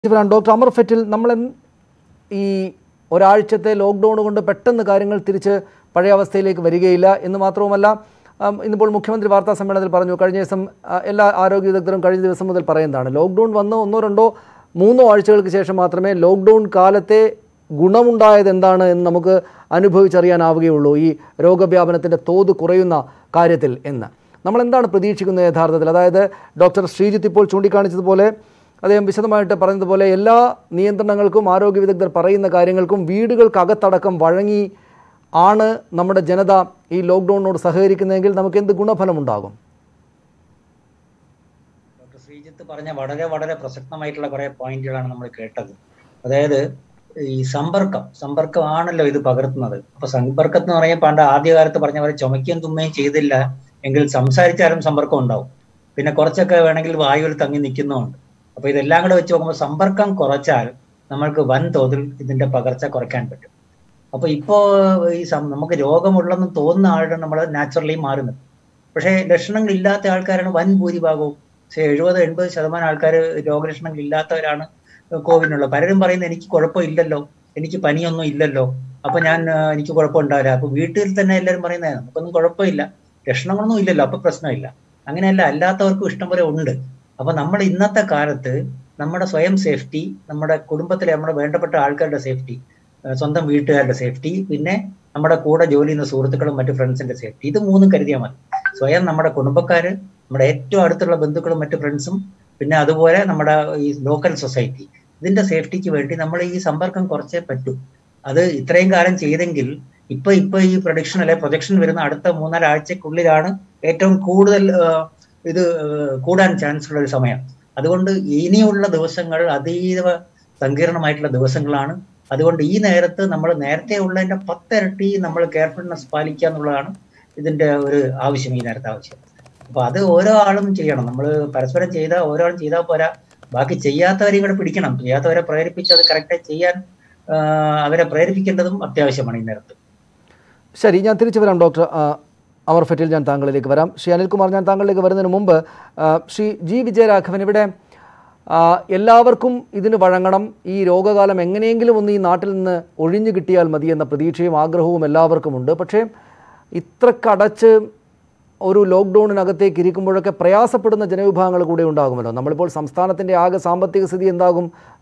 Doctor Amar ഫെറ്റിൽ നമ്മൾ ഈ ഒരാഴ്ചത്തെ ലോക്ക്ഡൗൺ കൊണ്ട് പെട്ടെന്ന് കാര്യങ്ങൾ തിരിച്ച് പഴയ അവസ്ഥയിലേക്ക് വരികയില്ല എന്ന് മാത്രവുമല്ല ഇന്നിപ്പോൾ മുഖ്യമന്ത്രി വാർത്താ സമ്മേളനത്തിൽ പറഞ്ഞു കഴിഞ്ഞ ദിവസം എല്ലാ ആരോഗ്യ വിദഗ്ധരും കഴിഞ്ഞ ദിവസം മുതൽ പറയുന്നതാണ് ലോക്ക്ഡൗൺ വന്ന് ഒന്നോ രണ്ടോ മൂന്നോ ആഴ്ചകൾക്ക് ശേഷം മാത്രമേ ലോക്ക്ഡൗൺ കാലത്തെ ഗുണമുണ്ടായത് എന്താണ് എന്ന് നമുക്ക് അനുഭവിച്ചറിയാനാവുകയുള്ളൂ ഈ രോഗവ്യാപനത്തിൻ്റെ തോത് കുറയുന്ന കാര്യത്തിൽ എന്ന് നമ്മൾ എന്താണ് പ്രതീക്ഷിക്കുന്നത് യഥാർത്ഥത്തിൽ അതായത് ഡോക്ടർ ശ്രീജിത്ത് ഇപ്പോൾ ചൂണ്ടിക്കാണിച്ചതുപോലെ അദ്ദേഹം വിശദമായിട്ട് പറഞ്ഞതുപോലെ എല്ലാ നിയന്ത്രണങ്ങൾക്കും ആരോഗ്യ വിദഗ്ധർ പറയുന്ന കാര്യങ്ങൾക്കും വീടുകൾക്കകത്തടക്കം വഴങ്ങി ആണ് നമ്മുടെ ജനത ഈ ലോക്ക്ഡൗണിനോട് സഹകരിക്കുന്നതെങ്കിൽ നമുക്ക് എന്ത് ഗുണഫലമുണ്ടാകും? ഡോക്ടർ ശ്രീജിത്ത് പറഞ്ഞ വളരെ വളരെ പ്രസക്തമായിട്ടുള്ള കുറേ പോയിന്റുകളാണ് നമ്മൾ കേട്ടത്. അതായത് ഈ സമ്പർക്കമാണല്ലോ ഇത് പകർത്തുന്നത്. അപ്പൊ സമ്പർക്കം എന്ന് പറയുമ്പോൾ പണ്ട് ആദ്യകാലത്ത് പറഞ്ഞ പോലെ ചുമക്കുകയും തുമ്മയും ചെയ്തില്ല എങ്കിൽ സംസാരിച്ചാലും സമ്പർക്കം ഉണ്ടാവും. പിന്നെ കുറച്ചൊക്കെ വേണമെങ്കിൽ വായുവിൽ തങ്ങി നിൽക്കുന്നുമുണ്ട്. അപ്പൊ ഇതെല്ലാം കൂടെ വെച്ച് നോക്കുമ്പോൾ സമ്പർക്കം കുറച്ചാൽ നമ്മൾക്ക് വൻതോതിൽ ഇതിന്റെ പകർച്ച കുറയ്ക്കാൻ പറ്റും. അപ്പൊ ഇപ്പോ ഈ നമുക്ക് രോഗമുള്ളെന്ന് തോന്നുന്ന ആളുടെ നമ്മൾ നാച്ചുറലി മാറുന്നത്. പക്ഷേ ലക്ഷണങ്ങൾ ഇല്ലാത്ത ആൾക്കാരാണ് വൻ ഭൂരിഭാഗവും. 70-80% ആൾക്കാർ രോഗലക്ഷണങ്ങൾ ഇല്ലാത്തവരാണ് കോവിഡിനുള്ള. പലരും പറയുന്നത് എനിക്ക് കുഴപ്പമില്ലല്ലോ, എനിക്ക് പനിയൊന്നും ഇല്ലല്ലോ, അപ്പൊ എനിക്ക് കുഴപ്പമുണ്ടാവില്ല. അപ്പൊ വീട്ടിൽ തന്നെ എല്ലാവരും പറയുന്നത് നമുക്കൊന്നും കുഴപ്പമില്ല, ലക്ഷണങ്ങളൊന്നും ഇല്ലല്ലോ, അപ്പൊ പ്രശ്നമില്ല. അങ്ങനെയല്ല, അല്ലാത്തവർക്കും ഇഷ്ടംപോലെ ഉണ്ട്. അപ്പൊ നമ്മൾ ഇന്നത്തെ കാലത്ത് നമ്മുടെ സ്വയം സേഫ്റ്റി, നമ്മുടെ കുടുംബത്തിലെ നമ്മുടെ വേണ്ടപ്പെട്ട ആൾക്കാരുടെ സേഫ്റ്റി, സ്വന്തം വീട്ടുകാരുടെ സേഫ്റ്റി, പിന്നെ നമ്മുടെ കൂടെ ജോലി ചെയ്യുന്ന സുഹൃത്തുക്കളും മറ്റു ഫ്രണ്ട്സിന്റെ സേഫ്റ്റി, ഇത് മൂന്നും കരുതിയാൽ മതി. സ്വയം നമ്മുടെ കുടുംബക്കാര്, നമ്മുടെ ഏറ്റവും അടുത്തുള്ള ബന്ധുക്കളും മറ്റു ഫ്രണ്ട്സും, പിന്നെ അതുപോലെ നമ്മുടെ ഈ ലോക്കൽ സൊസൈറ്റി, ഇതിന്റെ സേഫ്റ്റിക്ക് വേണ്ടി നമ്മൾ ഈ സമ്പർക്കം കുറച്ചേ പറ്റൂ. അത് ഇത്രയും കാലം ചെയ്തെങ്കിൽ ഇപ്പൊ ഈ പ്രൊജക്ഷൻ വരുന്ന അടുത്ത 3-4 ആഴ്ചക്കുള്ളിലാണ് ഏറ്റവും കൂടുതൽ ഇത് കൂടാൻ ചാൻസ് ഉള്ള ഒരു സമയം. അതുകൊണ്ട് ഇനിയുള്ള ദിവസങ്ങൾ അതീവ സങ്കീർണമായിട്ടുള്ള ദിവസങ്ങളാണ്. അതുകൊണ്ട് ഈ നേരത്ത് നമ്മൾ നേരത്തെ ഉള്ളതിന്റെ 10 ഇരട്ടി നമ്മൾ കെയർഫുൾനെസ് പാലിക്കുക എന്നുള്ളതാണ് ഇതിന്റെ ഒരു ആവശ്യം, ഈ നേരത്തെ ആവശ്യം. അപ്പൊ അത് ഓരോ ആളും ചെയ്യണം. നമ്മൾ പരസ്പരം ഓരോ ആളും ചെയ്താൽ പോരാ, ബാക്കി ചെയ്യാത്തവരെയും കൂടെ പിടിക്കണം. ചെയ്യാത്തവരെ പ്രേരിപ്പിച്ച് അത് കറക്റ്റായി ചെയ്യാൻ അവരെ പ്രേരിപ്പിക്കേണ്ടതും അത്യാവശ്യമാണ് ഈ നേരത്ത്. ശരി, ഞാൻ തിരിച്ചു വരാം ഡോക്ടർ അമർ ഫെറ്റിൽ, ഞാൻ താങ്കളിലേക്ക് വരാം. ശ്രീ അനിൽകുമാർ, ഞാൻ താങ്കളിലേക്ക് വരുന്നതിന് മുമ്പ് ശ്രീ ജി വിജയരാഘവൻ, ഇവിടെ എല്ലാവർക്കും ഇതിന് വഴങ്ങണം, ഈ രോഗകാലം എങ്ങനെയെങ്കിലും ഒന്ന് ഈ നാട്ടിൽ നിന്ന് ഒഴിഞ്ഞു കിട്ടിയാൽ മതി എന്ന പ്രതീക്ഷയും ആഗ്രഹവും എല്ലാവർക്കുമുണ്ട്. പക്ഷേ ഇത്രക്കടച്ച് ഒരു ലോക്ക്ഡൗണിനകത്തേക്ക് ഇരിക്കുമ്പോഴൊക്കെ പ്രയാസപ്പെടുന്ന ജനവിഭാഗങ്ങൾ കൂടെ ഉണ്ടാകുമല്ലോ. നമ്മളിപ്പോൾ സംസ്ഥാനത്തിൻ്റെ ആകെ സാമ്പത്തിക സ്ഥിതി എന്താകും